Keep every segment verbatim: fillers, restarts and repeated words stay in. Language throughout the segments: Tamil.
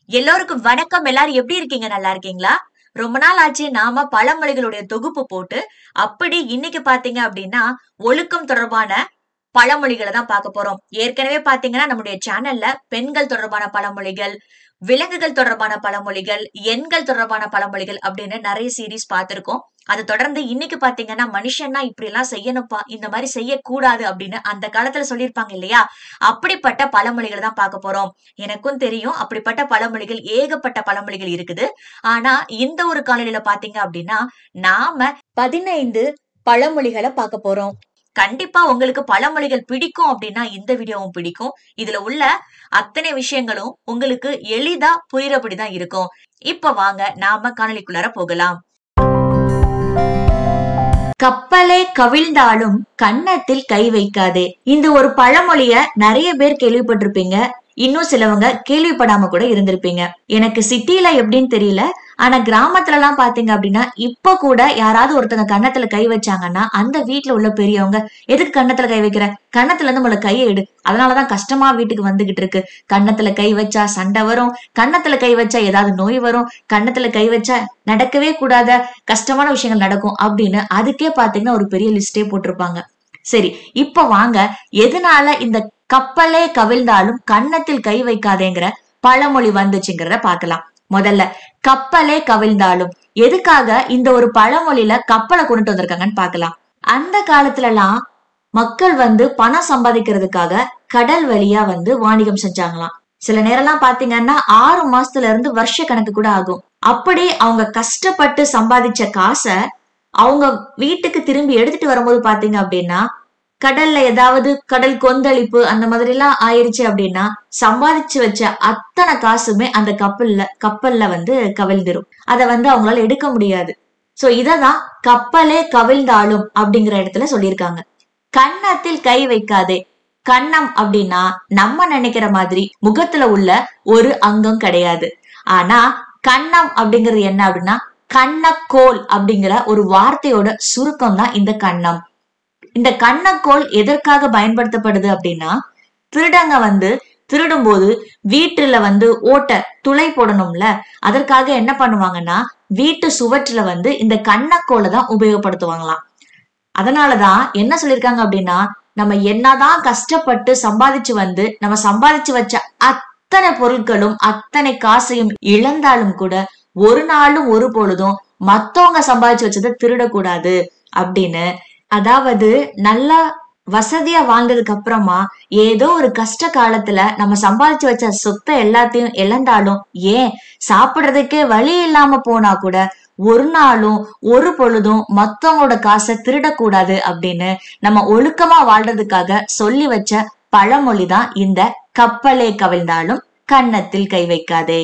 எல்லோருக்கும் வணக்கம். எல்லாரும் எப்படி இருக்கீங்க? நல்லா இருக்கீங்களா? ரொம்ப நாள் ஆச்சு நாம பழமொழிகளுடைய தொகுப்பு போட்டு. அப்படி இன்னைக்கு பார்த்தீங்க அப்படின்னா, ஒழுக்கம் தொடர்பான பழமொழிகள தான் பார்க்க போறோம். ஏற்கனவே பார்த்தீங்கன்னா, நம்முடைய சேனல்ல பெண்கள் தொடர்பான பழமொழிகள், விலங்குகள் தொடர்பான பழமொழிகள், எண்கள் தொடர்பான பழமொழிகள் அப்படின்னு நெறைய சீரிஸ் பார்த்திருக்கோம். அத தொடர்ந்து இன்னைக்கு பார்த்தீங்கன்னா, மனுஷன்னா இப்படியெல்லாம் செய்யணும்ப்பா, இந்த மாரி செய்யக்கூடாது அப்படின்னு அந்த காலத்துல சொல்லியிருப்பாங்க இல்லையா? அப்படிப்பட்ட பழமொழிகள தான் பார்க்க போறோம். எனக்கும் தெரியும் அப்படிப்பட்ட பழமொழிகள் ஏகப்பட்ட பழமொழிகள் இருக்குது. ஆனா, இந்த ஒரு காணொளியில பார்த்தீங்க அப்படின்னா, நாம பதினைந்து பழமொழிகள பார்க்க போறோம். கண்டிப்பா உங்களுக்கு பழமொழிகள் பிடிக்கும் அப்படின்னா இந்த வீடியோவும் பிடிக்கும். இதுல உள்ள அத்தனை விஷயங்களும் உங்களுக்கு எளிதா புரியிறபடி தான் இருக்கும். இப்ப வாங்க நாம காணொளிக்குள்ளார போகலாம். கப்பலே கவிழ்ந்தாலும் கன்னத்தில் கை வைக்காதே. இந்த ஒரு பழமொழிய நெறைய பேர் கேள்விப்பட்டிருப்பீங்க. இன்னும் சிலவங்க கேள்விப்படாம கூட இருந்திருப்பீங்க. எனக்கு சிட்டில எப்படின்னு தெரியல. ஆனா கிராமத்துல எல்லாம் பாத்தீங்க அப்படின்னா, இப்ப கூட யாராவது ஒருத்தங்க கன்னத்துல கை வச்சாங்கன்னா, அந்த வீட்ல உள்ள பெரியவங்க, "எதுக்கு கன்னத்துல கை வைக்கிற? கன்னத்துல இருந்து முதல்ல கைய எடு. அதனாலதான் கஷ்டமா வீட்டுக்கு வந்துகிட்டு இருக்கு. கன்னத்துல கை வச்சா சண்டை வரும். கன்னத்துல கை வச்சா ஏதாவது நோய் வரும். கன்னத்துல கை வச்சா நடக்கவே கூடாத கஷ்டமான விஷயங்கள் நடக்கும்." அப்படின்னு அதுக்கே பாத்தீங்கன்னா ஒரு பெரிய லிஸ்டே போட்டிருப்பாங்க. சரி, இப்ப வாங்க எதனால இந்த கப்பலே கவிழ்ந்தாலும் கன்னத்தில் கை வைக்காதேங்கிற பழமொழி வந்துச்சுங்கிறத பார்க்கலாம். முதல்ல கப்பலே கவிழ்ந்தாலும் எதுக்காக இந்த ஒரு பழமொழியில கப்பலை கொண்டுட்டு வந்திருக்காங்கன்னு பார்க்கலாம். அந்த காலத்துல எல்லாம் மக்கள் வந்து பணம் சம்பாதிக்கிறதுக்காக கடல் வழியா வந்து வாணிகம் செஞ்சாங்களாம். சில நேரம்லாம் பாத்தீங்கன்னா ஆறு மாசத்துல இருந்து வருஷ கணக்கு கூட ஆகும். அப்படி அவங்க கஷ்டப்பட்டு சம்பாதிச்ச காசை அவங்க வீட்டுக்கு திரும்பி எடுத்துட்டு வரும்போது பாத்தீங்க அப்படின்னா, கடல்ல ஏதாவது கடல் கொந்தளிப்பு அந்த மாதிரி எல்லாம் ஆயிருச்சு அப்படின்னா, சம்பாதிச்சு வச்ச அத்தனை காசுமே அந்த கப்பல்ல கப்பல்ல வந்து கவிழ்ந்துரும். அத வந்து அவங்களால எடுக்க முடியாது. சோ இததான் கப்பலே கவிழ்ந்தாலும் அப்படிங்கிற இடத்துல சொல்லியிருக்காங்க. கன்னத்தில் கை வைக்காதே. கன்னம் அப்படின்னா நம்ம நினைக்கிற மாதிரி முகத்துல உள்ள ஒரு அங்கம் கிடையாது. ஆனா கன்னம் அப்படிங்கிறது என்ன அப்படின்னா, கன்னக்கோல் அப்படிங்கிற ஒரு வார்த்தையோட சுருக்கம் தான் இந்த கன்னம். இந்த கன்னக்கோல் எதற்காக பயன்படுத்தப்படுது அப்படின்னா, திருடங்க வந்து திருடும் போது வீட்டுல வந்து ஓட்ட துளை போடணும்ல, அதற்காக என்ன பண்ணுவாங்கன்னா வீட்டு சுவற்றுல வந்து இந்த கன்னக்கோலை தான் உபயோகப்படுத்துவாங்களாம். அதனாலதான் என்ன சொல்லிருக்காங்க அப்படின்னா, நம்ம என்னதான் கஷ்டப்பட்டு சம்பாதிச்சு வந்து நம்ம சம்பாதிச்சு வச்ச அத்தனை பொருட்களும் அத்தனை காசையும் இழந்தாலும் கூட ஒரு நாளும் ஒரு பொழுதும் மத்தவங்க சம்பாதிச்சு வச்சதை திருடக்கூடாது அப்படின்னு. அதாவது நல்லா வசதியா வாழ்ந்ததுக்கு அப்புறமா ஏதோ ஒரு கஷ்ட காலத்துல நம்ம சம்பாதிச்சு வச்ச சொத்தை எல்லாத்தையும் இழந்தாலும், ஏன் சாப்பிடுறதுக்கே வழி இல்லாம போனா கூட ஒரு நாளும் ஒரு பொழுதும் மத்தவங்களோட காசை திருடக்கூடாது அப்படின்னு நம்ம ஒழுக்கமா வாழ்றதுக்காக சொல்லி வச்ச பழமொழிதான் இந்த கப்பலே கவிழ்ந்தாலும் கன்னத்தில் கை வைக்காதே.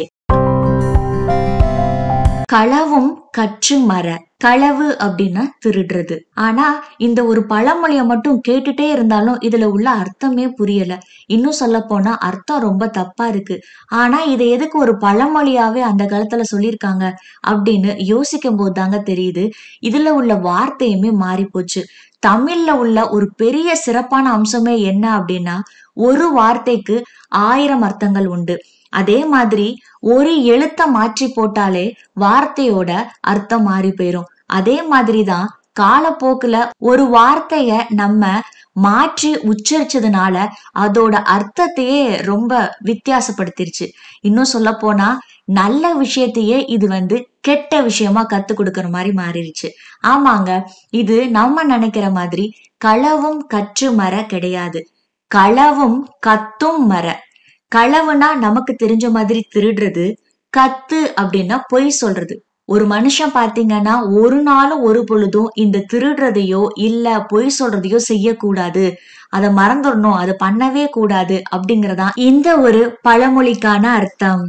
களவும் கற்று மற. களவு அப்படின்னா திருடுறது. ஆனா இந்த ஒரு பழமொழிய மட்டும் கேட்டுட்டே இருந்தாலும் இதுல உள்ள அர்த்தமே புரியல. இன்னும் சொல்ல போனா அர்த்தம் ரொம்ப தப்பா இருக்கு. ஆனா இதை எதுக்கு ஒரு பழமொழியாவே அந்த காலத்துல சொல்லியிருக்காங்க அப்படின்னு யோசிக்கும் போது தாங்க தெரியுது, இதுல உள்ள வார்த்தையுமே மாறி போச்சு. தமிழ்ல உள்ள ஒரு பெரிய சிறப்பான அம்சமே என்ன அப்படின்னா, ஒரு வார்த்தைக்கு ஆயிரம் அர்த்தங்கள் உண்டு. அதே மாதிரி ஒரு எழுத்த மாற்றி போட்டாலே வார்த்தையோட அர்த்தம் மாறி போயிரும். அதே மாதிரிதான் காலப்போக்குல ஒரு வார்த்தைய நம்ம மாற்றி உச்சரிச்சதுனால அதோட அர்த்தத்தையே ரொம்ப வித்தியாசப்படுத்திருச்சு. இன்னும் சொல்ல போனா நல்ல விஷயத்தையே இது வந்து கெட்ட விஷயமா கத்து கொடுக்கற மாதிரி மாறிடுச்சு. ஆமாங்க, இது நம்ம நினைக்கிற மாதிரி களவும் கற்று மர கிடையாது. களவும் கத்தும் மர. களவுனா நமக்கு தெரிஞ்ச மாதிரி திருடுறது, கத்து அப்படின்னா பொய் சொல்றது. ஒரு மனுஷன் பாத்தீங்கன்னா ஒரு நாளும் ஒரு பொழுதும் இந்த திருடுறதையோ இல்ல பொய் சொல்றதையோ செய்யக்கூடாது, அத மறந்துடணும், அத பண்ணவே கூடாது அப்படிங்கறதா இந்த ஒரு பழமொழிக்கான அர்த்தம்.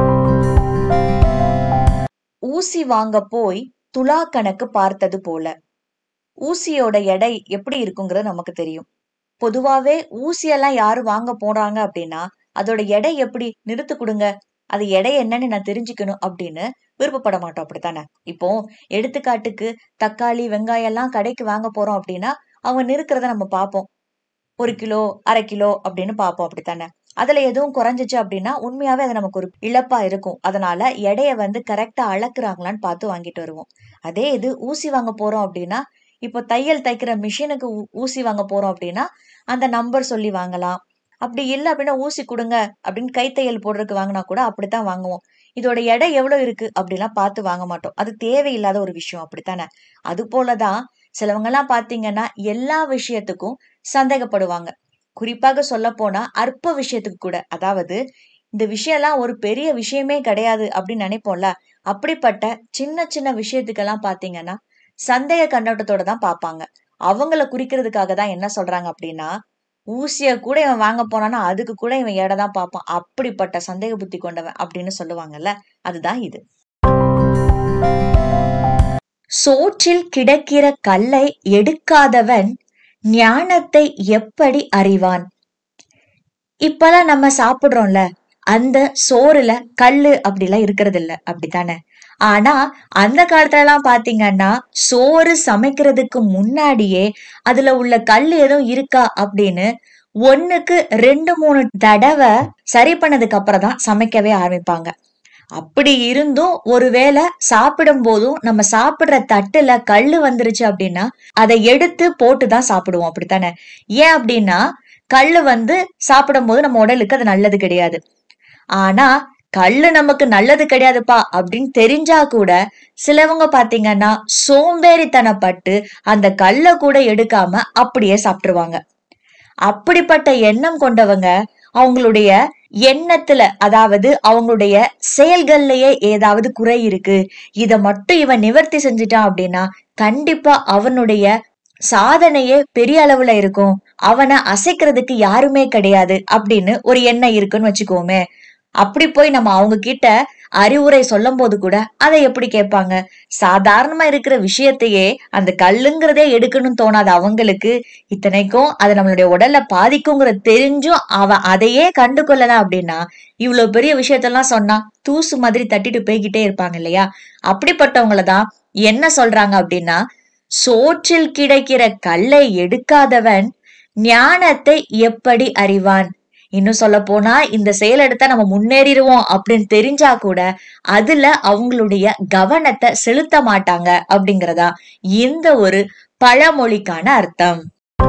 ஊசி வாங்க போய் துலா கணக்கு பார்த்தது போல. ஊசியோட எடை எப்படி இருக்குங்கிறது நமக்கு தெரியும். பொதுவாவே ஊசியெல்லாம் யாரு வாங்க போறாங்க அப்படின்னா, அதோட எடை எப்படி நிறுத்து கொடுங்க, அது எடை என்னன்னு நான் தெரிஞ்சுக்கணும் அப்படின்னு விருப்பப்பட மாட்டோம். அப்படித்தானே? இப்போ எடுத்துக்காட்டுக்கு தக்காளி வெங்காயம் எல்லாம் கடைக்கு வாங்க போறோம் அப்படின்னா அவங்க நிறுக்கிறத நம்ம பார்ப்போம். ஒரு கிலோ அரை கிலோ அப்படின்னு பார்ப்போம். அப்படித்தானே? அதுல எதுவும் குறைஞ்சிச்சு அப்படின்னா உண்மையாவே அது நமக்கு ஒரு இழப்பா இருக்கும். அதனால எடைய வந்து கரெக்டா அளக்குறாங்களான்னு பார்த்து வாங்கிட்டு வருவோம். அதே இது ஊசி வாங்க போறோம் அப்படின்னா, இப்போ தையல் தைக்கிற மிஷினுக்கு ஊசி வாங்க போறோம் அப்படின்னா அந்த நம்பர் சொல்லி வாங்கலாம். அப்படி இல்ல அப்படின்னா ஊசி குடுங்க அப்படின்னு கைத்தையல் போடுறதுக்கு வாங்கினா கூட அப்படித்தான் வாங்குவோம். இதோட எடை எவ்வளவு இருக்கு அப்படிலாம் பார்த்து வாங்க மாட்டோம். அது தேவையில்லாத ஒரு விஷயம் அப்படித்தானே. அது போலதான் சிலவங்க எல்லாம் பாத்தீங்கன்னா எல்லா விஷயத்துக்கும் சந்தேகப்படுவாங்க. குறிப்பாக சொல்ல போனா அற்ப விஷயத்துக்கு கூட, அதாவது இந்த விஷயம் எல்லாம் ஒரு பெரிய விஷயமே கிடையாது அப்படின்னு நினைப்போம்ல. அப்படிப்பட்ட சின்ன சின்ன விஷயத்துக்கெல்லாம் பாத்தீங்கன்னா சந்தேக கண்ணோட்டத்தோட தான் பாப்பாங்க. அவங்கள குறிக்கிறதுக்காக தான் என்ன சொல்றாங்க அப்படின்னா, ஊசிய கூட இவன் வாங்க போனான்னா அதுக்கு கூட இவன் எடை தான் பார்ப்பான். அப்படிப்பட்ட சந்தேக புத்தி கொண்டவன் அப்படின்னு சொல்லுவாங்கல்ல. அதுதான் இது. சோற்றில் கிடக்கிற கல்லை எடுக்காதவன் ஞானத்தை எப்படி அறிவான்? இப்பெல்லாம் நம்ம சாப்பிடுறோம்ல, அந்த சோறுல கல்லு அப்படிலாம் இருக்கிறது இல்ல, அப்படித்தானே? ஆனா அந்த காலத்துல எல்லாம் பாத்தீங்கன்னா சோறு சமைக்கிறதுக்கு முன்னாடியே அதுல உள்ள கல்லு எதுவும் இருக்கா அப்படின்னு ஒண்ணுக்கு ரெண்டு மூணு தடவை சரி பண்ணதுக்கு அப்புறம் தான் சமைக்கவே ஆரம்பிப்பாங்க. அப்படி இருந்தும் ஒருவேளை சாப்பிடும் போதும் நம்ம சாப்பிடுற தட்டுல கல்லு வந்துருச்சு அப்படின்னா அதை எடுத்து போட்டுதான் சாப்பிடுவோம், அப்படித்தானே? ஏன் அப்படின்னா கல்லு வந்து சாப்பிடும் போது நம்ம உடலுக்கு அது நல்லது கிடையாது. ஆனா கல்லு நமக்கு நல்லது கிடையாதுப்பா அப்படின்னு தெரிஞ்சா கூட சிலவங்க பாத்தீங்கன்னா சோம்பேறித்தனப்பட்டு அந்த கல்லை கூட எடுக்காம அப்படியே சாப்பிட்டுருவாங்க. அப்படிப்பட்ட எண்ணம் கொண்டவங்க அவங்களுடைய எண்ணத்துல, அதாவது அவங்களுடைய செயல்கள்லயே ஏதாவது குறை இருக்கு, இத மட்டும் இவன் நிவர்த்தி செஞ்சுட்டான் அப்படின்னா கண்டிப்பா அவனுடைய சாதனையே பெரிய அளவுல இருக்கும், அவனை அசைக்கிறதுக்கு யாருமே கிடையாது அப்படின்னு ஒரு எண்ணம் இருக்குன்னு வச்சுக்கோமே. அப்படி போய் நம்ம அவங்க கிட்ட அறிவுரை சொல்லும் போது கூட அதை எப்படி கேட்பாங்க? சாதாரணமா இருக்கிற விஷயத்தையே அந்த கல்லுங்கிறதே எடுக்கணும்னு தோணாது அவங்களுக்கு. இத்தனைக்கும் அது நம்மளுடைய உடல்ல பாதிக்குங்கிறது தெரிஞ்சும் அவன் அதையே கண்டு கொள்ளல அப்படின்னா இவ்வளவு பெரிய விஷயத்தெல்லாம் சொன்னா தூசு மாதிரி தட்டிட்டு போய்கிட்டே இருப்பாங்க இல்லையா? அப்படிப்பட்டவங்களதான் என்ன சொல்றாங்க அப்படின்னா, சோற்றில் கிடைக்கிற கல்லை எடுக்காதவன் ஞானத்தை எப்படி அறிவான்? இன்னும் சொல்ல போனா இந்த செயல் எடுத்தா நம்ம முன்னேறிடுவோம் அப்படின்னு தெரிஞ்சா கூட அதுல அவங்களுடைய கவனத்தை செலுத்த மாட்டாங்க அப்படிங்கறதா இந்த ஒரு பழமொழிக்கான அர்த்தம்.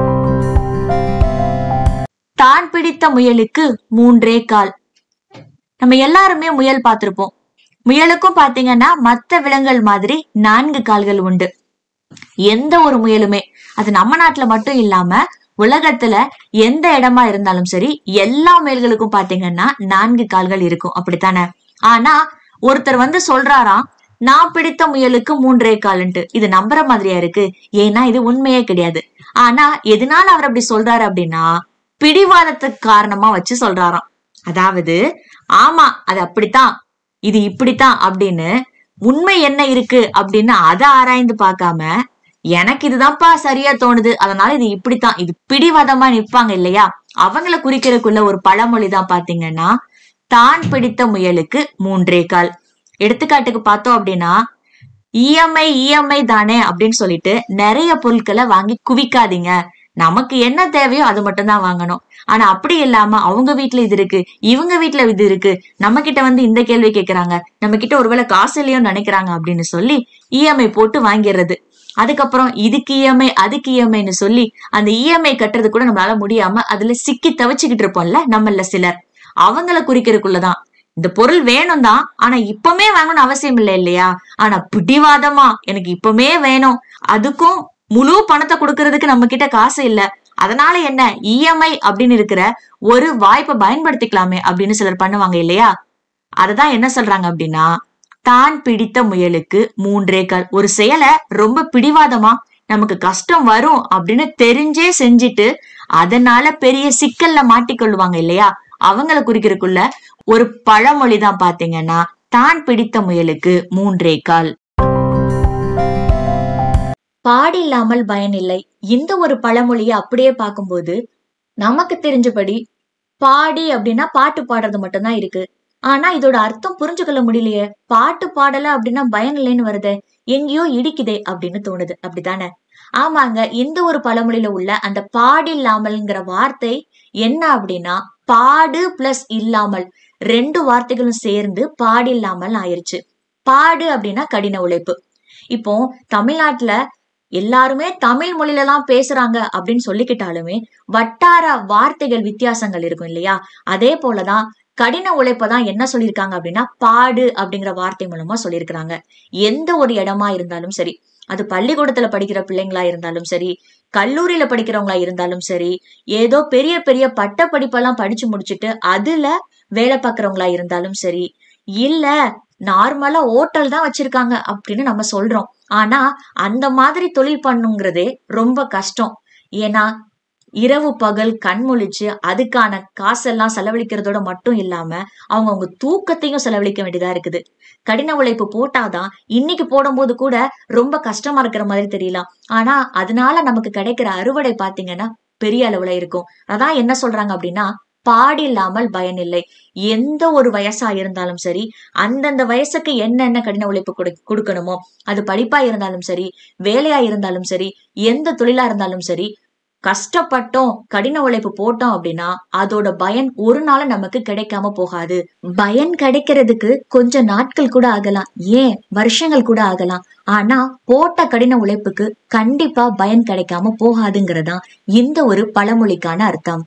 தான் பிடித்த முயலுக்கு மூன்றே கால். நம்ம எல்லாருமே முயல் பார்த்திருப்போம். முயலுக்கும் பாத்தீங்கன்னா மத்த விலங்குகள் மாதிரி நான்கு கால்கள் உண்டு. எந்த ஒரு முயலுமே, அது நம்ம நாட்டுல மட்டும் இல்லாம உலகத்துல எந்த இடமா இருந்தாலும் சரி, எல்லா முயல்களுக்கும் பாத்தீங்கன்னா நான்கு கால்கள் இருக்கும், அப்படித்தானே? ஆனா ஒருத்தர் வந்து சொல்றாராம், நான் பிடித்த முயலுக்கு மூன்றே கால்ன்ட்டு. இது நம்புற மாதிரியா இருக்கு? ஏன்னா இது உண்மையே கிடையாது. ஆனா எதனால அவர் அப்படி சொல்றாரு அப்படின்னா பிடிவாதத்துக்கு காரணமா வச்சு சொல்றாராம். அதாவது ஆமா அது அப்படித்தான், இது இப்படித்தான் அப்படின்னு உண்மை என்ன இருக்கு அப்படின்னு அதை ஆராய்ந்து பார்க்காம எனக்கு இதுதான்ப்பா சரியா தோணுது, அதனால இது இப்படித்தான், இது பிடிவாதமா நிற்பாங்க இல்லையா? அவங்கள குறிக்கிறதுக்குள்ள ஒரு பழமொழிதான் பாத்தீங்கன்னா, தான் பிடித்த முயலுக்கு மூன்றே கால். எடுத்துக்காட்டுக்கு பார்த்தோம் அப்படின்னா, இஎம்ஐ இஎம்ஐ தானே அப்படின்னு சொல்லிட்டு நிறைய பொருட்களை வாங்கி குவிக்காதீங்க. நமக்கு என்ன தேவையோ அது மட்டும் தான் வாங்கணும். ஆனா அப்படி இல்லாம அவங்க வீட்டுல இது இருக்கு, இவங்க வீட்டுல இது இருக்கு, நம்ம கிட்ட வந்து இந்த கேள்வி கேட்கறாங்க, நம்ம கிட்ட ஒருவேளை காசு இல்லையோ நினைக்கிறாங்க அப்படின்னு சொல்லி இஎம்ஐ போட்டு வாங்கிடுறது. அதுக்கப்புறம் இதுக்கு இஎம்ஐ அதுக்கு இஎம்ஐன்னு சொல்லி அந்த இஎம்ஐ கட்டுறது கூட நம்மளால முடியாம அதுல சிக்கி தவிச்சுக்கிட்டு இருப்போம்ல நம்மள சிலர். அவங்கள குறிக்கிறதுக்குள்ளதான் இந்த பொருள் வேணும் தான், ஆனா இப்பவுமே வாங்கணும்னு அவசியம் இல்லை இல்லையா? ஆனா பிடிவாதமா எனக்கு இப்பவுமே வேணும், அதுக்கும் முழு பணத்தை கொடுக்கறதுக்கு நம்ம கிட்ட காசு இல்ல, அதனால என்ன இஎம்ஐ அப்படின்னு இருக்கிற ஒரு வாய்ப்பை பயன்படுத்திக்கலாமே அப்படின்னு சிலர் பண்ணுவாங்க இல்லையா? அததான் என்ன சொல்றாங்க அப்படின்னா, தான் பிடித்த முயலுக்கு மூன்றே கால். ஒரு செயலை ரொம்ப பிடிவாதமா நமக்கு கஷ்டம் வரும் அப்படின்னு தெரிஞ்சே செஞ்சுட்டு அதனால பெரிய சிக்கல்ல மாட்டிக்கொள்ளுவாங்க இல்லையா? அவங்கள குறிக்கிறதுக்குள்ள ஒரு பழமொழிதான் பாத்தீங்கன்னா, தான் பிடித்த முயலுக்கு மூன்றே கால். பாடில்லாமல் பயன் இல்லை. இந்த ஒரு பழமொழியை அப்படியே பார்க்கும்போது நமக்கு தெரிஞ்சபடி பாடி அப்படின்னா பாட்டு பாடுறது மட்டும்தான் இருக்கு. ஆனா இதோட அர்த்தம் புரிஞ்சு கொள்ள முடியலையே. பாட்டு பாடல அப்படின்னா பயன் இல்லைன்னு வருது, எங்கேயோ இடிக்குதே அப்படின்னு தோணுது, அப்படித்தானே? ஆமாங்க, இந்த ஒரு பழமொழியில உள்ள அந்த பாடில்லாமல்ங்கிற வார்த்தை என்ன அப்படின்னா பாடு பிளஸ் இல்லாமல் ரெண்டு வார்த்தைகளும் சேர்ந்து பாடில்லாமல் ஆயிருச்சு. பாடு அப்படின்னா கடின உழைப்பு. இப்போ தமிழ்நாட்டுல எல்லாருமே தமிழ் மொழியில தான் பேசுறாங்க அப்படின்னு சொல்லிக்கிட்டாலுமே வட்டார வார்த்தைகள் வித்தியாசங்கள் இருக்கும் இல்லையா? அதே போலதான் கடின உழைப்பதான் என்ன சொல்லியிருக்காங்க அப்படின்னா பாடு அப்படிங்கிற வார்த்தை மூலமா சொல்லியிருக்கிறாங்க. எந்த ஒரு இடமா இருந்தாலும் சரி, அது பள்ளிக்கூடத்துல படிக்கிற பிள்ளைங்களா இருந்தாலும் சரி, கல்லூரியில படிக்கிறவங்களா இருந்தாலும் சரி, ஏதோ பெரிய பெரிய பட்ட படிப்பெல்லாம் படிச்சு முடிச்சுட்டு அதுல வேலை பார்க்கறவங்களா இருந்தாலும் சரி, இல்ல நார்மலா ஓட்டல் தான் வச்சிருக்காங்க அப்படின்னு நம்ம சொல்றோம். ஆனா அந்த மாதிரி தொழில் பண்ணுங்கிறதே ரொம்ப கஷ்டம். ஏன்னா இரவு பகல் கண் முழிச்சு அதுக்கான காசெல்லாம் செலவழிக்கிறதோட மட்டும் இல்லாம அவங்க அவங்க தூக்கத்தையும் செலவழிக்க வேண்டியதா இருக்குது. கடின உழைப்பு போட்டாதான் இன்னைக்கு போடும்போது கூட ரொம்ப கஷ்டமா இருக்கிற மாதிரி தெரியலாம். ஆனா அதனால நமக்கு கிடைக்கிற அறுவடை பாத்தீங்கன்னா பெரிய அளவுல இருக்கும். அதான் என்ன சொல்றாங்க அப்படின்னா பாடில்லாமல் பயன் இல்லை. எந்த ஒரு வயசா இருந்தாலும் சரி, அந்தந்த வயசுக்கு என்னென்ன கடின உழைப்பு கொடு கொடுக்கணுமோ, அது படிப்பா இருந்தாலும் சரி, வேலையா இருந்தாலும் சரி, எந்த தொழிலா இருந்தாலும் சரி, கஷ்டப்பட்டோம் கடின உழைப்பு போட்டோம் அப்படின்னா அதோட பயன் ஒரு நாள் நமக்கு கிடைக்காம போகாது. பயன் கிடைக்கிறதுக்கு கொஞ்ச நாட்கள் கூட ஆகலாம், ஏன் வருஷங்கள் கூட ஆகலாம். ஆனா போட்ட கடின உழைப்புக்கு கண்டிப்பா பயன் கிடைக்காம போகாதுங்கிறதா இந்த ஒரு பழமொழிக்கான அர்த்தம்.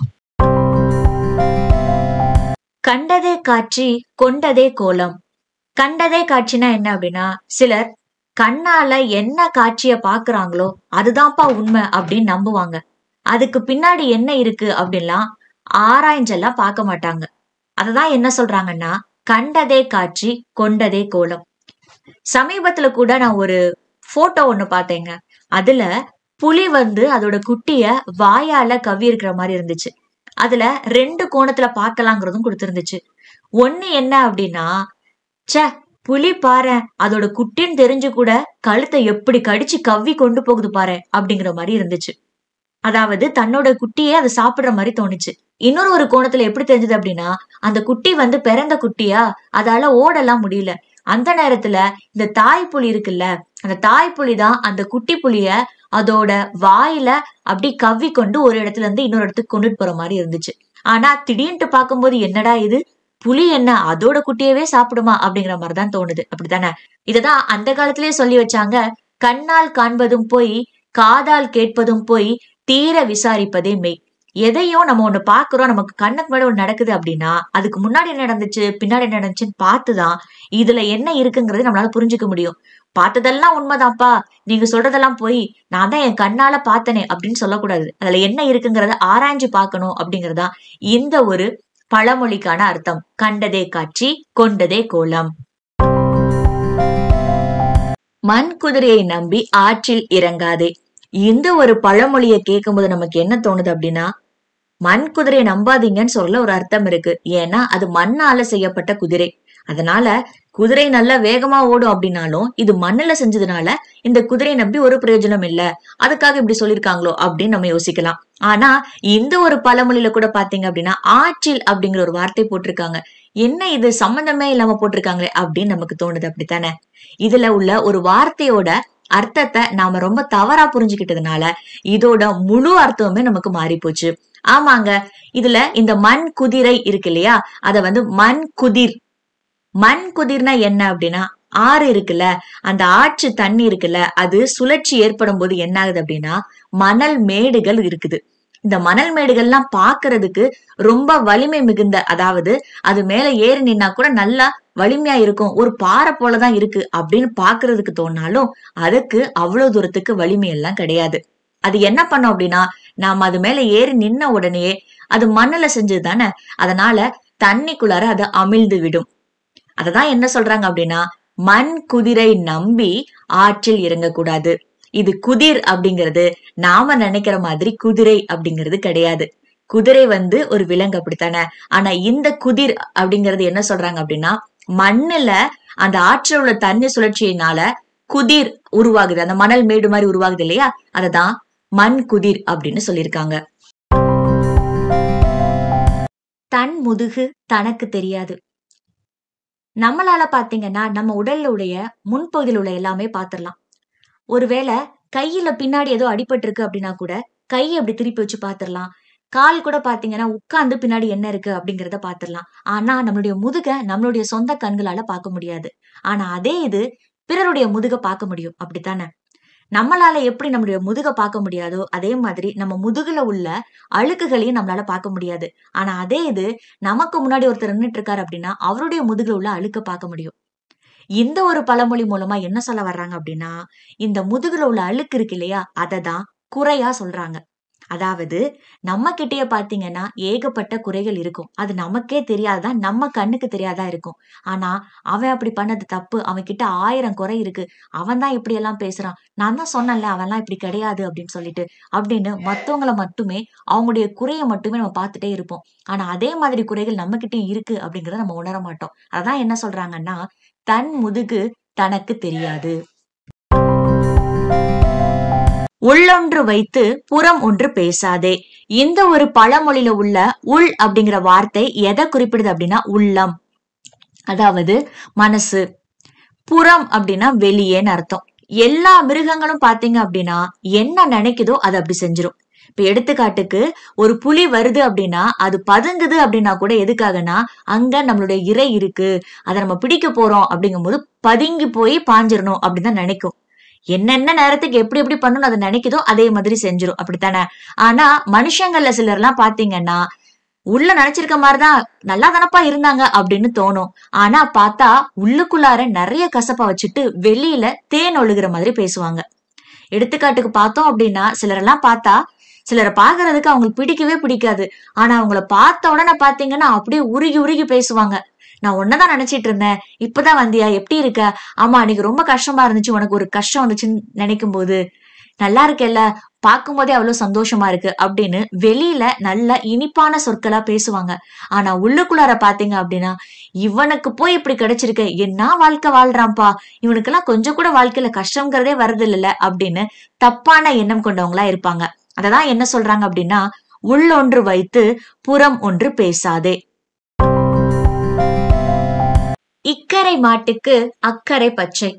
கண்டதே காட்சி கொண்டதே கோலம். கண்டதே காட்சினா என்ன அப்படின்னா, சிலர் கண்ணால என்ன காட்சிய பாக்குறாங்களோ அதுதான்ப்பா உண்மை அப்படின்னு நம்புவாங்க. அதுக்கு பின்னாடி என்ன இருக்கு அப்படின்லாம் ஆராய்ஞ்செல்லாம் பார்க்க மாட்டாங்க. அததான் என்ன சொல்றாங்கன்னா கண்டதே காட்சி கொண்டதே கோலம். சமீபத்துல கூட நான் ஒரு போட்டோ ஒண்ணு பார்த்தேங்க. அதுல புலி வந்து அதோட குட்டிய வாயால கவ்வி இருக்கிற மாதிரி இருந்துச்சு. அதுல ரெண்டு கோணத்துல பார்க்கலாங்கிறதும் கொடுத்திருந்துச்சு. ஒண்ணு என்ன அப்படின்னா, சே புலி பாரு அதோட குட்டின்னு தெரிஞ்சு கூட கழுத்தை எப்படி கடிச்சு கவ்வி கொண்டு போகுது பாரு அப்படிங்கிற மாதிரி இருந்துச்சு. அதாவது தன்னோட குட்டியே அதை சாப்பிடுற மாதிரி தோணுச்சு. இன்னொரு ஒரு கோணத்துல எப்படி தெரிஞ்சது அப்படின்னா, அந்த குட்டி வந்து பிறந்த குட்டியா, அதால ஓடலாம் முடியல. அந்த நேரத்துல இந்த தாய் புலி இருக்குல்ல, அந்த தாய் புலிதான் அந்த குட்டி புலிய அதோட வாயில அப்படி கவ்வி கொண்டு ஒரு இடத்துல இருந்து இன்னொரு இடத்துக்கு கொண்டுட்டு போற மாதிரி இருந்துச்சு. ஆனா திடீர்னு பார்க்கும்போது என்னடா இது, புலி என்ன அதோட குட்டியவே சாப்பிடுமா அப்படிங்கிற மாதிரிதான் தோணுது. அப்படித்தானே? இததான் அந்த காலத்திலேயே சொல்லி வச்சாங்க, கண்ணால் காண்பதும் போய் காதால் கேட்பதும் போய் தீர விசாரிப்பதே மெய். எதையும் நம்ம ஒண்ணு பாக்குறோம், நமக்கு கண்ணுக்கு முன்னாடி ஒண்ணு நடக்குது அப்படின்னா அதுக்கு முன்னாடி என்ன நடந்துச்சு பின்னாடி என்ன நடந்துச்சுன்னு பார்த்துதான் இதுல என்ன இருக்குங்கிறது நம்மளால புரிஞ்சுக்க முடியும். பார்த்ததெல்லாம் உண்மைதான்ப்பா, நீங்க சொல்றதெல்லாம் போய் நான் தான் என் கண்ணால பார்த்தனே அப்படின்னு சொல்லக்கூடாது. அதுல என்ன இருக்குங்கிறத ஆராய்ஞ்சு பார்க்கணும் அப்படிங்கறதா இந்த ஒரு பழமொழிக்கான அர்த்தம். கண்டதே காட்சி கொண்டதே கோலம். மண் குதிரையை நம்பி ஆற்றில் இறங்காதே. இந்த ஒரு பழமொழியை கேட்கும் போது நமக்கு என்ன தோணுது அப்படின்னா, மண் குதிரையை நம்பாதீங்கன்னு சொல்ல ஒரு அர்த்தம் இருக்கு. ஏன்னா அது மண்ணால செய்யப்பட்ட குதிரை. அதனால குதிரை நல்லா வேகமா ஓடும் அப்படின்னாலும் இது மண்ணுல செஞ்சதுனால இந்த குதிரையை நம்பி ஒரு பிரயோஜனம் இல்ல, அதுக்காக இப்படி சொல்லிருக்காங்களோ அப்படின்னு நம்ம யோசிக்கலாம். ஆனா இந்த ஒரு பழமொழியில கூட பாத்தீங்க அப்படின்னா ஆற்றில் அப்படிங்கிற ஒரு வார்த்தை போட்டிருக்காங்க. என்ன இது சம்பந்தமே இல்லாம போட்டிருக்காங்களே அப்படின்னு நமக்கு தோணுது. அப்படித்தானே? இதுல உள்ள ஒரு வார்த்தையோட அர்த்தத்தை நாம ரொம்ப தவறா புரிஞ்சுக்கிட்டதுனால இதோட முழு அர்த்தமுமே நமக்கு மாறி போச்சு. ஆமாங்க, இதுல இந்த மண் குதிரை இருக்கு இல்லையா, அத வந்து மண் குதிர். மண் குதிர்னா என்ன அப்படின்னா, ஆறு இருக்குல்ல, அந்த ஆற்று தண்ணி இருக்குல்ல, அது சுழற்சி ஏற்படும் போது என்ன ஆகுது அப்படின்னா மணல் மேடுகள் இருக்குது. இந்த மணல் மேடுகள்லாம் பாக்குறதுக்கு ரொம்ப வலிமை மிகுந்த, அதாவது அது மேல ஏறி நின்னா கூட நல்லா வலிமையா இருக்கும், ஒரு பாறை போலதான் இருக்கு அப்படின்னு பாக்குறதுக்கு தோணாலும் அதுக்கு அவ்வளவு தூரத்துக்கு வலிமை எல்லாம் கிடையாது. அது என்ன பண்ணும் அப்படின்னா, நாம அது மேல ஏறி நின்ன உடனே அது மண்ணுல செஞ்சது தானே, அதனால தண்ணிக்குள்ளார அது அமிழ்ந்து விடும். அததான் என்ன சொல்றாங்க அப்படின்னா, மண் குதிரை நம்பி ஆற்றில் இறங்கக்கூடாது. இது குதிர் அப்படிங்கிறது நாம நினைக்கிற மாதிரி குதிரை அப்படிங்கிறது கிடையாது. குதிரை வந்து ஒரு விலங்கு, அப்படித்தானே? ஆனா இந்த குதிர் அப்படிங்கிறது என்ன சொல்றாங்க அப்படின்னா, மண்ணுல அந்த ஆற்றில் உள்ள தண்ணி சுழற்சியினால குதிர் உருவாகுது, அந்த மணல் மேடு மாதிரி உருவாகுது இல்லையா, அததான் மண் குதிர் அப்படின்னு சொல்லியிருக்காங்க. தன் முதுகு தனக்கு தெரியாது. நம்மளால பாத்தீங்கன்னா நம்ம உடல்ல உடைய முன்பகுதியில் உள்ள எல்லாமே பாத்திரலாம். ஒருவேளை கையில பின்னாடி ஏதோ அடிபட்டு இருக்கு அப்படின்னா கூட கையை அப்படி திருப்பி வச்சு பாத்திரலாம். கால் கூட பாத்தீங்கன்னா உட்கார்ந்து பின்னாடி என்ன இருக்கு அப்படிங்கிறத பாத்துடலாம். ஆனா நம்மளுடைய முதுக நம்மளுடைய சொந்த கண்களால பார்க்க முடியாது. ஆனா அதே இது பிறருடைய முதுக பார்க்க முடியும். அப்படித்தானே? நம்மளால எப்படி நம்மளுடைய முதுக பார்க்க முடியாதோ, அதே மாதிரி நம்ம முதுகுல உள்ள அழுக்குகளையும் நம்மளால பார்க்க முடியாது. ஆனா அதே இது நமக்கு முன்னாடி ஒருத்தர் நின்னுட்டு இருக்காரு அப்படின்னா, அவருடைய முதுகுல உள்ள அழுக்க பார்க்க முடியும். இந்த ஒரு பழமொழி மூலமா என்ன சொல்ல வர்றாங்க அப்படின்னா, இந்த முதுகுல உள்ள அழுக்கு இருக்கு இல்லையா? அததான் குறையா சொல்றாங்க. அதாவது நம்ம கிட்டயே பார்த்தீங்கன்னா, ஏகப்பட்ட குறைகள் இருக்கும். அது நமக்கே தெரியாதா, நம்ம கண்ணுக்கு தெரியாதா இருக்கும். ஆனா, அவன் அப்படி பண்ணது தப்பு. அவன் கிட்ட ஆயிரம் குறை இருக்கு. அவன் தான் இப்படியெல்லாம் பேசுறான். நான் தான் சொன்னேன்ல, அவன்லாம் இப்படி கிடையாது அப்படின்னு சொல்லிட்டு. அப்படின்னு மத்தவங்கள மட்டுமே, அவங்களுடைய குறைய மட்டுமே நம்ம பார்த்துட்டே இருப்போம். ஆனா, அதே மாதிரி குறைகள் நம்மகிட்டயும் இருக்கு அப்படிங்கிறத நம்ம உணர மாட்டோம். அதான் என்ன சொல்றாங்கன்னா, "தன் முதுகு தனக்கு தெரியாது." உள்ளொன்று வைத்து புறம் ஒன்று பேசாதே. இந்த ஒரு பழமொழியில உள்ள உள் அப்படிங்கிற வார்த்தை எதை குறிப்பிடுது அப்படின்னா உள்ளம், அதாவது மனசு. புறம் அப்படின்னா வெளியேன்னு அர்த்தம். எல்லா மிருகங்களும் பாத்தீங்க அப்படின்னா என்ன நினைக்குதோ அதை அப்படி செஞ்சிரும். இப்ப எடுத்துக்காட்டுக்கு ஒரு புலி வருது அப்படின்னா அது பதுங்குது அப்படின்னா கூட எதுக்காகனா அங்க நம்மளுடைய இரை இருக்கு, அதை நம்ம பிடிக்க போறோம் அப்படிங்கும் போது பதுங்கி போய் பாஞ்சிரணும் அப்படின்னு நினைக்கும். என்னென்ன நேரத்துக்கு எப்படி எப்படி பண்ணணும்னு அதை நினைக்குதோ அதே மாதிரி செஞ்சிரும். அப்படித்தானே? ஆனா மனுஷங்கள்ல சிலர் எல்லாம் பாத்தீங்கன்னா உள்ள நினைச்சிருக்க மாதிரிதான் நல்லா தானப்பா இருந்தாங்க அப்படின்னு தோணும். ஆனா பார்த்தா உள்ளுக்குள்ளார நிறைய கசப்பா வச்சுட்டு வெளியில தேன் ஒழுகுற மாதிரி பேசுவாங்க. எடுத்துக்காட்டுக்கு பார்த்தோம் அப்படின்னா சிலரெல்லாம் பார்த்தா சிலரை பாக்குறதுக்கு அவங்களுக்கு பிடிக்கவே பிடிக்காது. ஆனா அவங்கள பார்த்த உடனே பாத்தீங்கன்னா அப்படியே உருகி உருகி பேசுவாங்க. நான் உன்னதான் நினைச்சிட்டு இருந்தேன், இப்பதான் வந்தியா, எப்படி இருக்க, ஆமா அன்னைக்கு ரொம்ப கஷ்டமா இருந்துச்சு, உனக்கு ஒரு கஷ்டம் வந்துச்சுன்னு நினைக்கும் போது நல்லா இருக்கேல்ல, பார்க்கும் போதே அவ்வளவு சந்தோஷமா இருக்கு அப்படின்னு வெளியில நல்ல இனிப்பான சொற்களா பேசுவாங்க. ஆனா உள்ளுக்குள்ளார பாத்தீங்க அப்படின்னா இவனுக்கு போய் இப்படி கிடைச்சிருக்கு, என்ன வாழ்க்கை வாழ்றான்பா, இவனுக்கெல்லாம் கொஞ்சம் கூட வாழ்க்கையில கஷ்டம்ங்கிறதே வருது இல்ல அப்படின்னு தப்பான எண்ணம் கொண்டவங்களா இருப்பாங்க. அததான் என்ன சொல்றாங்க அப்படின்னா, உள்ளொன்று வைத்து புறம் ஒன்று பேசாதே. இக்கரை மாட்டுக்கு அக்கறை பச்சை.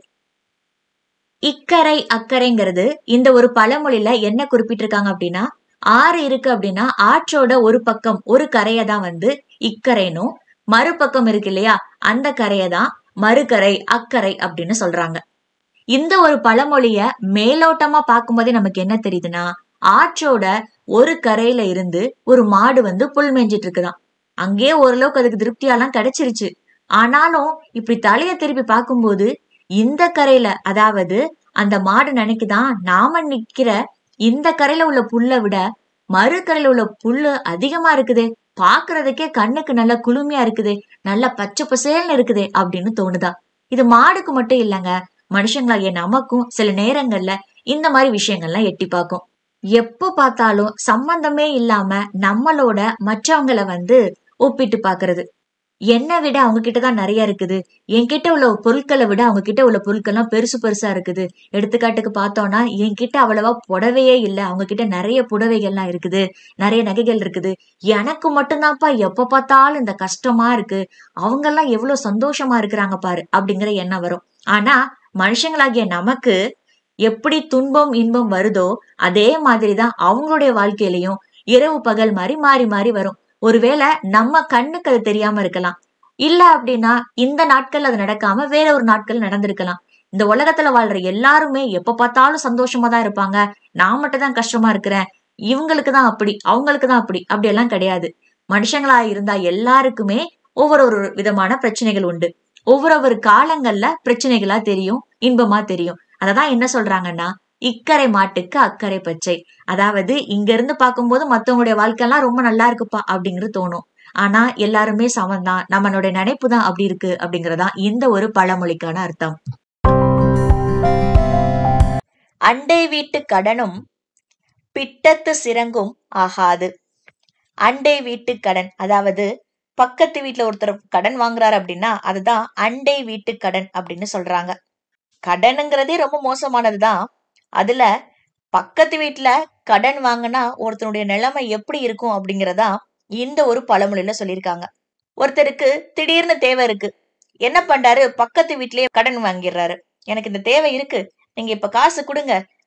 இக்கரை அக்கறைங்கிறது இந்த ஒரு பழமொழியில என்ன குறிப்பிட்டிருக்காங்க அப்படின்னா, ஆறு இருக்கு அப்படின்னா ஆற்றோட ஒரு பக்கம் ஒரு கரையை தான் வந்து இக்கரைனும், மறுபக்கம் இருக்கு இல்லையா அந்த கரையை தான் மறுகரை அக்கறை அப்படின்னு சொல்றாங்க. இந்த ஒரு பழமொழிய மேலோட்டமா பார்க்கும்போதே நமக்கு என்ன தெரியுதுன்னா, ஆற்றோட ஒரு கரையில இருந்து ஒரு மாடு வந்து புல் மேய்ஞ்சிட்டு இருக்குதாம். அங்கேயே ஓரளவுக்கு அதுக்கு திருப்தியெல்லாம் கிடைச்சிருச்சு. ஆனாலும் இப்படி தலைய திருப்பி பார்க்கும்போது இந்த கரையில, அதாவது அந்த மாடு நினைக்குதான் நாம நிக்கிற இந்த கரையில உள்ள புல்லை விட மறு கரையில உள்ள புல்லு அதிகமா இருக்குதே, பாக்குறதுக்கே கண்ணுக்கு நல்ல குளுமையா இருக்குதே, நல்ல பச்சை பசேல்னு இருக்குதே அப்படின்னு தோணுதா. இது மாடுக்கு மட்டும் இல்லைங்க, மனுஷங்களாகிய நமக்கும் சில நேரங்கள்ல இந்த மாதிரி விஷயங்கள்லாம் எட்டி பார்க்கும். எப்ப பார்த்தாலும் சம்பந்தமே இல்லாம நம்மளோட மற்றவங்களை வந்து ஒப்பிட்டு பாக்குறது. என்னை விட அவங்க கிட்டதான் நிறைய இருக்குது, என்கிட்ட உள்ள பொருட்களை விட அவங்க கிட்ட உள்ள பொருட்கள்லாம் பெருசு பெருசா இருக்குது. எடுத்துக்காட்டுக்கு பார்த்தோம்னா என்கிட்ட அவ்வளவா புடவையே இல்லை, அவங்க கிட்ட நிறைய புடவைகள்லாம் இருக்குது, நிறைய நகைகள் இருக்குது. எனக்கு மட்டும்தான்ப்பா எப்ப பார்த்தாலும் இந்த கஷ்டமா இருக்கு, அவங்க எல்லாம் எவ்வளவு சந்தோஷமா இருக்கிறாங்க பாரு அப்படிங்கிற எண்ணம் வரும். ஆனா மனுஷங்களாகிய நமக்கு எப்படி துன்பம் இன்பம் வருதோ அதே மாதிரிதான் அவங்களுடைய வாழ்க்கையிலையும் இரவு பகல் மாதிரி மாறி மாறி வரும். ஒருவேளை நம்ம கண்ணுக்கு அது தெரியாம இருக்கலாம், இல்ல அப்படின்னா இந்த நாட்கள் அது நடக்காம வேற ஒரு நாட்கள் நடந்திருக்கலாம். இந்த உலகத்துல வாழ்ற எல்லாருமே எப்ப பார்த்தாலும் சந்தோஷமா தான் இருப்பாங்க, நான் மட்டும் தான் கஷ்டமா இருக்கிறேன், இவங்களுக்குதான் அப்படி அவங்களுக்குதான் அப்படி அப்படி எல்லாம் கிடையாது. மனுஷங்களா இருந்தா எல்லாருக்குமே ஒவ்வொரு ஒரு விதமான பிரச்சனைகள் உண்டு. ஒவ்வொரு காலங்கள்ல பிரச்சனைகளா தெரியும், இன்பமா தெரியும். அததான் என்ன சொல்றாங்கன்னா, இக்கரை மாட்டுக்கு அக்கறை பச்சை. அதாவது இங்க இருந்து பார்க்கும்போது மத்தவங்களுடைய வாழ்க்கை எல்லாம் ரொம்ப நல்லா இருக்குப்பா அப்படிங்கிறது தோணும். ஆனா எல்லாருமே சமந்தான், நம்மளுடைய நினைப்பு தான் அப்படி இருக்கு அப்படிங்கறதா இந்த ஒரு பழமொழிக்கான அர்த்தம். அண்டை வீட்டு கடனும் பிட்டத்து சிறங்கும் ஆகாது. அண்டை வீட்டு கடன், அதாவது பக்கத்து வீட்டுல ஒருத்தர் கடன் வாங்குறாரு அப்படின்னா அதுதான் அண்டை வீட்டு கடன் அப்படின்னு சொல்றாங்க. கடனுங்கிறதே ரொம்ப மோசமானதுதான். அதுல பக்கத்து வீட்டுல கடன் வாங்கினா ஒருத்தனுடைய நிலைமை எப்படி இருக்கும் அப்படிங்கறதா இந்த ஒரு பழமொழியில சொல்லியிருக்காங்க. ஒருத்தருக்கு திடீர்னு தேவை இருக்கு, என்ன பண்றாரு, பக்கத்து வீட்லயே கடன் வாங்கிடுறாரு. எனக்கு இந்த தேவை இருக்கு, நீங்க இப்ப காசு கொடுங்க,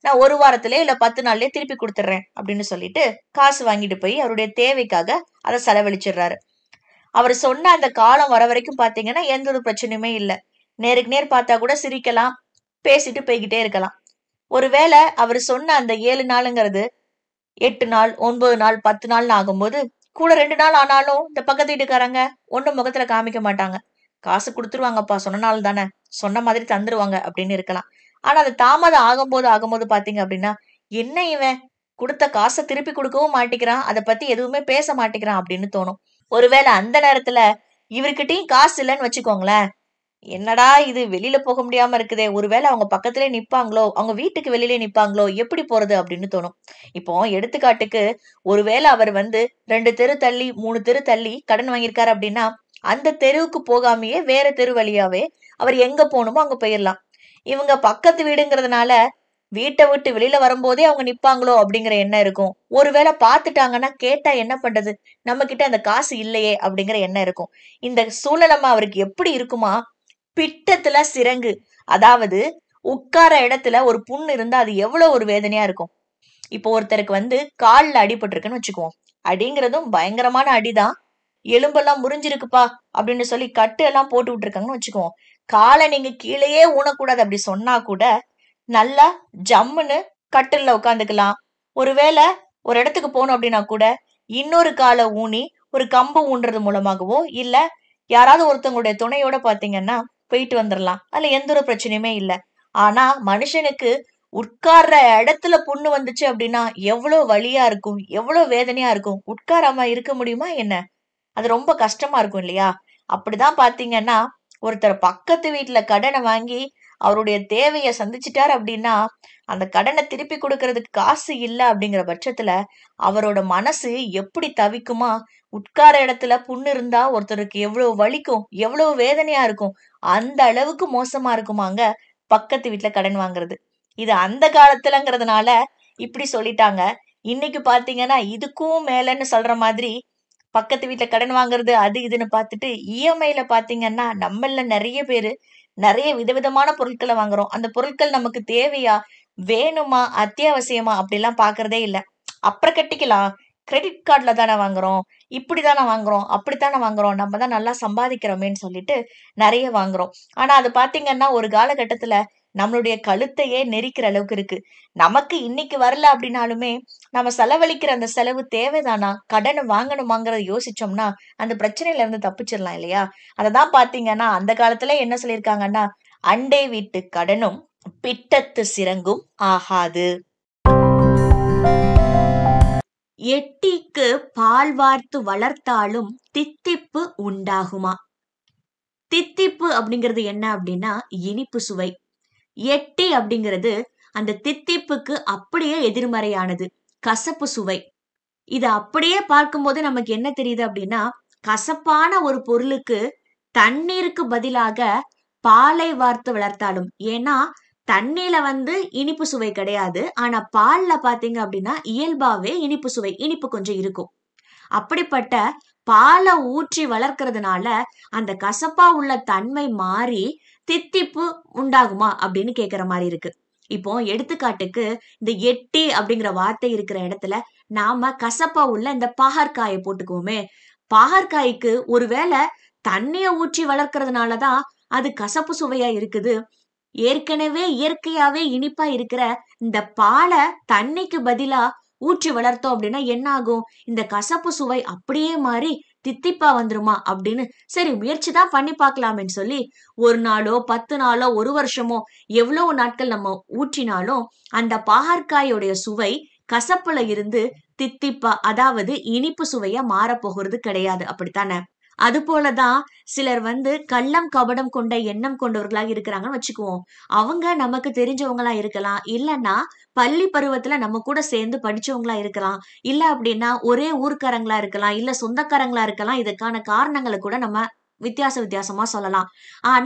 நான் ஒரு வாரத்திலே இல்ல பத்து நாள்லயே திருப்பி கொடுத்துட்றேன் அப்படின்னு சொல்லிட்டு காசு வாங்கிட்டு போய் அவருடைய தேவைக்காக அதை செலவழிச்சிடுறாரு. அவர் சொன்ன அந்த காலம் வர வரைக்கும் பாத்தீங்கன்னா எந்த ஒரு பிரச்சனையுமே இல்ல. நேருக்கு நேர் பார்த்தா கூட சிரிக்கலாம், பேசிட்டு போய்கிட்டே இருக்கலாம். ஒருவேளை அவர் சொன்ன அந்த ஏழு நாளுங்கிறது எட்டு நாள், ஒன்பது நாள், பத்து நாள்னு ஆகும்போது கூட ரெண்டு நாள் ஆனாலும் இந்த பக்கத்து வீட்டுக்காரங்க ஒண்ணும் முகத்துல காமிக்க மாட்டாங்க. காசு குடுத்துருவாங்கப்பா, சொன்ன நாள் தானே, சொன்ன மாதிரி தந்துருவாங்க அப்படின்னு இருக்கலாம். ஆனா அது தாமதம் ஆகும்போது ஆகும்போது பாத்தீங்க அப்படின்னா, என்ன இவன் குடுத்த காசை திருப்பி கொடுக்கவும் மாட்டேங்கிறான், அதை பத்தி எதுவுமே பேச மாட்டேங்கிறான் அப்படின்னு தோணும். ஒருவேளை அந்த நேரத்துல இவர்கிட்டயும் காசு இல்லைன்னு வச்சுக்கோங்களேன், என்னடா இது வெளியில போக முடியாம இருக்குதே, ஒருவேளை அவங்க பக்கத்திலே நிப்பாங்களோ, அவங்க வீட்டுக்கு வெளியிலே நிப்பாங்களோ, எப்படி போறது அப்படின்னு தோணும். இப்போ எடுத்துக்காட்டுக்கு ஒருவேளை அவர் வந்து ரெண்டு தெரு தள்ளி மூணு தெரு தள்ளி கடன் வாங்கியிருக்காரு அப்படின்னா, அந்த தெருவுக்கு போகாமயே வேற தெரு வழியாவே அவர் எங்க போகணுமோ அங்க போயிடலாம். இவங்க பக்கத்து வீடுங்கிறதுனால வீட்டை விட்டு வெளியில வரும்போதே அவங்க நிப்பாங்களோ அப்படிங்கிற எண்ணம் இருக்கும். ஒருவேளை பாத்துட்டாங்கன்னா கேட்டா என்ன பண்றது, நம்ம கிட்ட அந்த காசு இல்லையே அப்படிங்கிற எண்ணம் இருக்கும். இந்த சூழ்நிலைமை அவருக்கு எப்படி இருக்குமா, பிட்டத்துல சிரங்கு, அதாவது உட்கார இடத்துல ஒரு புண்ணு இருந்தா அது எவ்வளவு ஒரு வேதனையா இருக்கும். இப்போ ஒருத்தருக்கு வந்து கால்ல அடிபட்டிருக்குன்னு வச்சுக்குவோம். அடிங்கிறதும் பயங்கரமான அடிதான். எலும்பெல்லாம் முறிஞ்சிருக்குப்பா அப்படின்னு சொல்லி கட்டு எல்லாம் போட்டு விட்டுருக்காங்கன்னு வச்சுக்குவோம். காலை நீங்க கீழேயே ஊனக்கூடாது அப்படி சொன்னா கூட நல்லா ஜம்முன்னு கட்டில்ல உட்காந்துக்கலாம். ஒருவேளை ஒரு இடத்துக்கு போகணும் அப்படின்னா கூட இன்னொரு காலை ஊனி ஒரு கம்பு ஊன்றது மூலமாகவோ இல்ல யாராவது ஒருத்தவங்களுடைய துணையோட பாத்தீங்கன்னா போயிட்டு வந்துடலாம். அதுல எந்த ஒரு பிரச்சனையுமே இல்ல. ஆனா மனுஷனுக்கு உட்கார்ற இடத்துல புண்ணு வந்துச்சு அப்படின்னா எவ்வளவு வலியா இருக்கும், எவ்வளவு வேதனையா இருக்கும். உட்காராம இருக்க முடியுமா என்ன? அது ரொம்ப கஷ்டமா இருக்கும் இல்லையா? அப்படிதான் பாத்தீங்கன்னா ஒருத்தர் பக்கத்து வீட்டுல கடனை வாங்கி அவருடைய தேவைய சந்திச்சிட்டாரு அப்படின்னா, அந்த கடனை திருப்பி கொடுக்கறதுக்கு காசு இல்ல அப்படிங்கிற பட்சத்துல அவரோட மனசு எப்படி தவிக்குமா? உட்கார இடத்துல புண்ணு இருந்தா ஒருத்தருக்கு எவ்வளவு வலிக்கும், எவ்வளவு வேதனையா இருக்கும். அந்த அளவுக்கு மோசமா இருக்குமாங்க பக்கத்து வீட்டுல கடன் வாங்குறது. இது அந்த காலத்துலங்கிறதுனால இப்படி சொல்லிட்டாங்க. இன்னைக்கு பாத்தீங்கன்னா இதுக்கும் மேலன்னு சொல்ற மாதிரி பக்கத்து வீட்டுல கடன் வாங்குறது அது இதுன்னு பார்த்துட்டு இஎம்ஐல பாத்தீங்கன்னா நம்மள நிறைய பேரு நிறைய விதவிதமான பொருட்களை வாங்குறோம். அந்த பொருட்கள் நமக்கு தேவையா, வேணுமா, அத்தியாவசியமா அப்படிலாம் பாக்குறதே இல்ல. அப்புறம் கட்டிக்கலாம், கிரெடிட் கார்டுல தானே வாங்குறோம், இப்படித்தானே வாங்குறோம், அப்படித்தானே வாங்குறோம், நம்ம தான் நல்லா சம்பாதிக்கிறோமேன்னு சொல்லிட்டு நிறைய வாங்குறோம். ஆனா அது பாத்தீங்கன்னா ஒரு காலகட்டத்துல நம்மளுடைய கழுத்தையே நெரிக்கிற அளவுக்கு இருக்கு. நமக்கு இன்னைக்கு வரல அப்படின்னாலுமே நம்ம செலவழிக்கிற அந்த செலவு தேவைதானா, கடன் வாங்கணுமாங்கிறத யோசிச்சோம்னா அந்த பிரச்சனையில இருந்து தப்பிச்சிடலாம் இல்லையா? அததான் பாத்தீங்கன்னா அந்த காலத்துல என்ன சொல்லியிருக்காங்கன்னா, அண்டை வீட்டு கடனும் பிட்டத்து சிரங்கும் ஆகாது. எட்டிக்கு பால் வார்த்து வளர்த்தாலும் தித்திப்பு உண்டாகுமா? தித்திப்பு அப்படிங்கிறது என்ன அப்படின்னா இனிப்பு சுவை. எட்டி அப்படிங்கிறது அந்த தித்திப்புக்கு அப்படியே எதிர்மறையானது, கசப்பு சுவை. இத அப்படியே பார்க்கும்போது நமக்கு என்ன தெரியுது அப்படின்னா, கசப்பான ஒரு பொருளுக்கு தண்ணீருக்கு பதிலாக பாலை வார்த்து வளர்த்தாலும், ஏன்னா தண்ணியில வந்து இனிப்பு சுவை கிடையாது. ஆனா பால்ல பாத்தீங்க அப்படின்னா இயல்பாவே இனிப்பு சுவை, இனிப்பு கொஞ்சம் இருக்கும். அப்படிப்பட்ட பாலை ஊற்றி வளர்க்கறதுனால அந்த கசப்பா உள்ள தன்மை மாறி தித்திப்பு உண்டாகுமா அப்படின்னு கேக்குற மாதிரி இருக்கு. இப்போ எடுத்துக்காட்டுக்கு இந்த எட்டி அப்படிங்கிற வார்த்தை இருக்கிற இடத்துல நாம கசப்பா உள்ள இந்த பாகற்காயை போட்டுக்குவோமே. பாகற்காய்க்கு ஒருவேளை தண்ணிய ஊற்றி வளர்க்கறதுனாலதான் அது கசப்பு சுவையா இருக்குது. ஏற்கனவே இயற்கையாவே இனிப்பா இருக்கிற இந்த பாலை தண்ணிக்கு பதிலா ஊற்றி வளர்த்தோம் அப்படின்னா என்ன ஆகும்? இந்த கசப்பு சுவை அப்படியே மாறி தித்திப்பா வந்துருமா அப்படின்னு சரி முயற்சிதான் பண்ணி பார்க்கலாமேன்னு சொல்லி ஒரு நாளோ பத்து நாளோ ஒரு வருஷமோ எவ்வளவு நாட்கள் நம்ம ஊற்றினாலும் அந்த பாகற்காயோடைய சுவை கசப்புல இருந்து தித்திப்பா, அதாவது இனிப்பு சுவையா மாறப்போகிறது கிடையாது. அப்படித்தானே? அது போலதான் சிலர் வந்து கள்ளம் கபடம் கொண்ட எண்ணம் கொண்டவர்களாக இருக்கிறாங்கன்னு வச்சுக்குவோம். அவங்க நமக்கு தெரிஞ்சவங்களா இருக்கலாம், இல்லன்னா பள்ளி பருவத்துல நம்ம கூட சேர்ந்து படிச்சவங்களா இருக்கலாம், இல்ல அப்படின்னா ஒரே ஊர்க்காரங்களா இருக்கலாம், இல்ல சொந்தக்காரங்களா இருக்கலாம். இதுக்கான காரணங்களை கூட நம்ம வித்தியாச வித்தியாசமா சொல்லலாம். ஆனா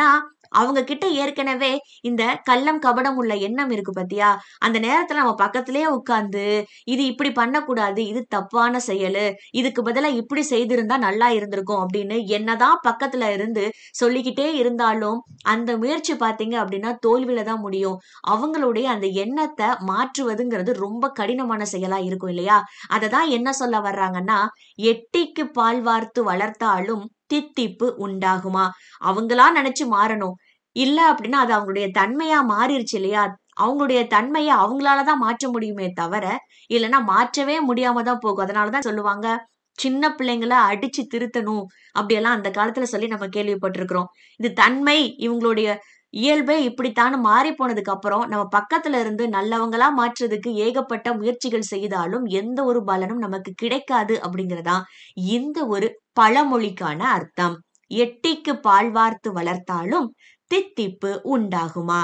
அவங்க கிட்ட ஏற்கனவே இந்த கள்ளம் கபடம் உள்ள எண்ணம் இருக்கு பாத்தியா? அந்த நேரத்துல நம்ம பக்கத்திலேயே உட்கார்ந்து இது இப்படி பண்ணக்கூடாது, இது தப்பான செயலு, இதுக்கு பதிலா இப்படி செய்திருந்தா நல்லா இருந்திருக்கும் அப்படின்னு என்னதான் பக்கத்துல இருந்து சொல்லிக்கிட்டே இருந்தாலும் அந்த முயற்சி பாத்தீங்க அப்படின்னா தோல்வியில தான் முடியும். அவங்களுடைய அந்த எண்ணத்த மாற்றுவதுங்கிறது ரொம்ப கடினமான செயலா இருக்கும் இல்லையா? அததான் என்ன சொல்ல வர்றாங்கன்னா, "எட்டிக்கு பால் வார்த்து வளர்த்தாலும் தித்திப்பு உண்டாகுமா?" அவங்களா நினைச்சு மாறணும். இல்ல அப்படின்னா அது அவங்களுடைய தன்மையா மாறிருச்சு இல்லையா? அவங்களுடைய தன்மைய அவங்களால தான் மாற்ற முடியுமே தவிர, இல்லன்னா மாற்றவே முடியாம தான் போகும். அதனால தான் சொல்லுவாங்க, சின்ன பிள்ளைங்கள அடிச்சு திருத்தணும். அப்படியெல்லாம் அந்த காலத்துல சொல்லி நம்ம கேள்விப்பட்டிருக்கிறோம். இது தன்மை, இவங்களுடைய இயல்பே இப்படித்தான்னு மாறி போனதுக்கு அப்புறம், நம்ம பக்கத்துல இருந்து நல்லவங்களா மாற்றுறதுக்கு ஏகப்பட்ட முயற்சிகள் செய்தாலும், எந்த ஒரு பலனும் நமக்கு கிடைக்காது அப்படிங்கிறதுதான் இந்த ஒரு பழமொழிக்கான அர்த்தம். "எட்டிக்கு பால் வார்த்து வளர்த்தாலும் தித்திப்பு உண்டாகுமா?"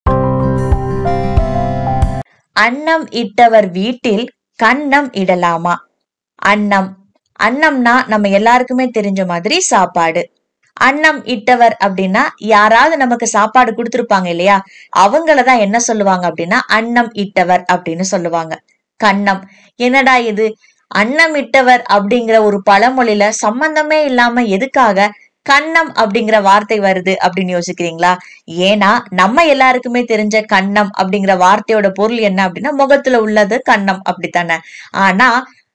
அன்னம் இட்டவர் வீட்டில் கன்னம் இடலாமா? அன்னம் அன்னம்னா நம்ம எல்லாருக்குமே தெரிஞ்ச மாதிரி சாப்பாடு. அன்னம் இட்டவர் அப்படின்னா யாராவது நமக்கு சாப்பாடு கொடுத்திருப்பாங்க இல்லையா? அவங்களதான் என்ன சொல்லுவாங்க அப்படின்னா அன்னம் இட்டவர் அப்படின்னு சொல்லுவாங்க. கன்னம் என்னடா இது? அன்னம் இட்டவர் அப்படிங்கிற ஒரு பழமொழியில சம்பந்தமே இல்லாம எதுக்காக கன்னம் அப்படிங்கிற வார்த்தை வருது அப்படின்னு யோசிக்கிறீங்களா? ஏன்னா நம்ம எல்லாருக்குமே தெரிஞ்ச கன்னம் அப்படிங்கிற வார்த்தையோட பொருள் என்ன அப்படின்னா முகத்துல உள்ளது கன்னம் அப்படித்தானே. ஆனா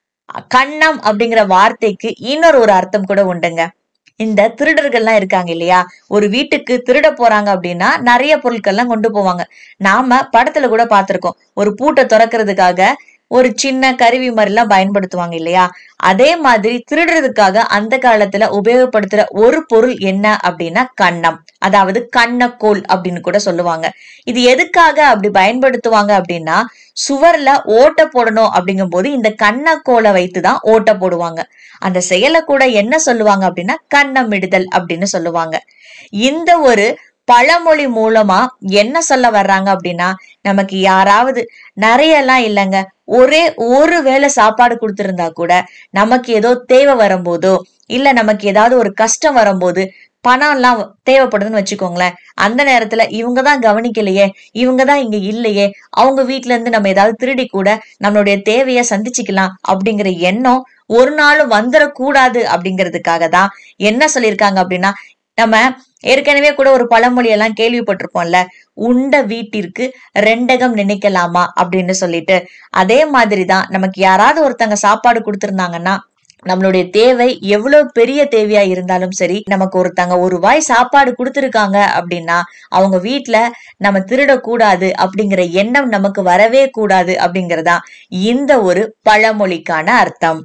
கன்னம் அப்படிங்கிற வார்த்தைக்கு இன்னொரு ஒரு அர்த்தம் கூட உண்டுங்க. இந்த திருடர்கள்லாம் இருக்காங்க இல்லையா? ஒரு வீட்டுக்கு திருட போறாங்க அப்படின்னா நிறைய பொருட்கள்லாம் கொண்டு போவாங்க. நாம படத்துல கூட பார்த்திருக்கோம். ஒரு பூட்டை திறக்கிறதுக்காக ஒரு சின்ன கருவி மாதிரி எல்லாம் பயன்படுத்துவாங்க இல்லையா? அதே மாதிரி திருடுறதுக்காக அந்த காலத்துல உபயோகப்படுத்துற ஒரு பொருள் என்ன அப்படின்னா கன்னம். அதாவது கண்ணக்கோல் அப்படின்னு கூட சொல்லுவாங்க. இது எதுக்காக அப்படி பயன்படுத்துவாங்க அப்படின்னா, சுவர்ல ஓட்ட போடணும் அப்படிங்கும் போது இந்த கண்ணக்கோலை வைத்துதான் ஓட்ட போடுவாங்க. அந்த செயலை கூட என்ன சொல்லுவாங்க அப்படின்னா கன்னமிடுதல் அப்படின்னு சொல்லுவாங்க. இந்த ஒரு பழமொழி மூலமா என்ன சொல்ல வர்றாங்க அப்படின்னா, நமக்கு யாராவது நிறைய எல்லாம் இல்லைங்க, ஒரே ஒரு வேளை சாப்பாடு கொடுத்திருந்தா கூட நமக்கு ஏதோ தேவை வரும்போதோ இல்ல நமக்கு ஏதாவது ஒரு கஷ்டம் வரும்போது பணம் எல்லாம் தேவைப்படுதுன்னு வச்சுக்கோங்களேன். அந்த நேரத்துல இவங்கதான் கவனிக்கலையே, இவங்கதான் இங்க இல்லையே, அவங்க வீட்டுல இருந்து நம்ம ஏதாவது திருடி கூட நம்மளுடைய தேவைய சந்திச்சுக்கலாம் அப்படிங்கிற எண்ணம் ஒரு நாளும் வந்துடக்கூடாது அப்படிங்கிறதுக்காக தான் என்ன சொல்லியிருக்காங்க அப்படின்னா, நம்ம ஏற்கனவே கூட ஒரு பழமொழி எல்லாம் கேள்விப்பட்டிருப்போம்ல, உண்ட வீட்டிற்கு ரெண்டகம் நினைக்கலாமா அப்படின்னு சொல்லிட்டு. அதே மாதிரிதான் நமக்கு யாராவது ஒருத்தங்க சாப்பாடு கொடுத்திருந்தாங்கன்னா, நம்மளுடைய தேவை எவ்வளவு பெரிய தேவையா இருந்தாலும் சரி, நமக்கு ஒருத்தங்க ஒரு வாய் சாப்பாடு கொடுத்திருக்காங்க அப்படின்னா அவங்க வீட்டுல நம்ம திருடக்கூடாது அப்படிங்கிற எண்ணம் நமக்கு வரவே கூடாது அப்படிங்கறதா இந்த ஒரு பழமொழிக்கான அர்த்தம்.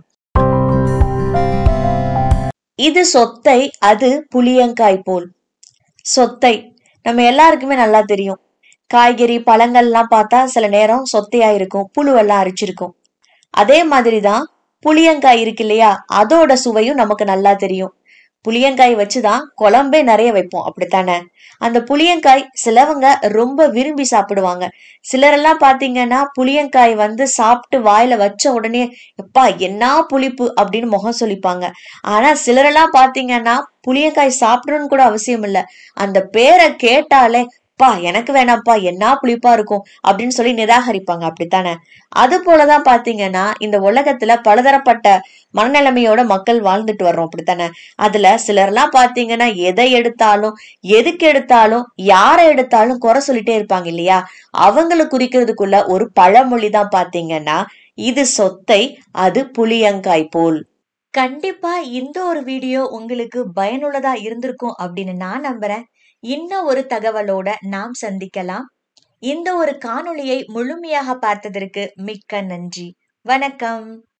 இது சொத்தை, அது புளியங்காய் போல். சொத்தை நம்ம எல்லாருக்குமே நல்லா தெரியும். காய்கறி பழங்கள் எல்லாம் பார்த்தா சில நேரம் சொத்தையா இருக்கும், புழுவெல்லாம் அரிச்சிருக்கும். அதே மாதிரிதான் புளியங்காய் இருக்கு இல்லையா? அதோட சுவையும் நமக்கு நல்லா தெரியும். புளியங்காய் வச்சுதான் குழம்பே நிறைய வைப்போம், அப்படித்தானே? அந்த புளியங்காய் சிலவங்க ரொம்ப விரும்பி சாப்பிடுவாங்க. சிலரெல்லாம் பாத்தீங்கன்னா புளியங்காய் வந்து சாப்பிட்டு வாயில வச்ச உடனே எப்பா என்ன புளிப்பு அப்படின்னு முகம் சொல்லிப்பாங்க. ஆனா சிலரெல்லாம் பாத்தீங்கன்னா புளியங்காய் சாப்பிடணும்னு கூட அவசியம் இல்ல, அந்த பேரை கேட்டாலே பா எனக்கு வேணாம்ப்பா என்ன புளிப்பா இருக்கும் அப்படின்னு சொல்லி நிராகரிப்பாங்க, அப்படித்தானே? அது போலதான் பாத்தீங்கன்னா இந்த உலகத்துல பலதரப்பட்ட மனநிலைமையோட மக்கள் வாழ்ந்துட்டு வர்றோம், அப்படித்தானே? அதுல சிலர்லாம் பாத்தீங்கன்னா எதை எடுத்தாலும் எதுக்கு எடுத்தாலும் யாரை எடுத்தாலும் குறை சொல்லிட்டே இருப்பாங்க இல்லையா? அவங்களை குறிக்கிறதுக்குள்ள ஒரு பழமொழி தான் பாத்தீங்கன்னா, இது சொத்தை, அது புளியங்காய் போல். கண்டிப்பா இந்த ஒரு வீடியோ உங்களுக்கு பயனுள்ளதா இருந்திருக்கும் அப்படின்னு நான் நம்புறேன். இன்னும் ஒரு தகவலோட நாம் சந்திக்கலாம். இந்த ஒரு காணொளியை முழுமையாக பார்த்ததற்கு மிக்க நன்றி. வணக்கம்.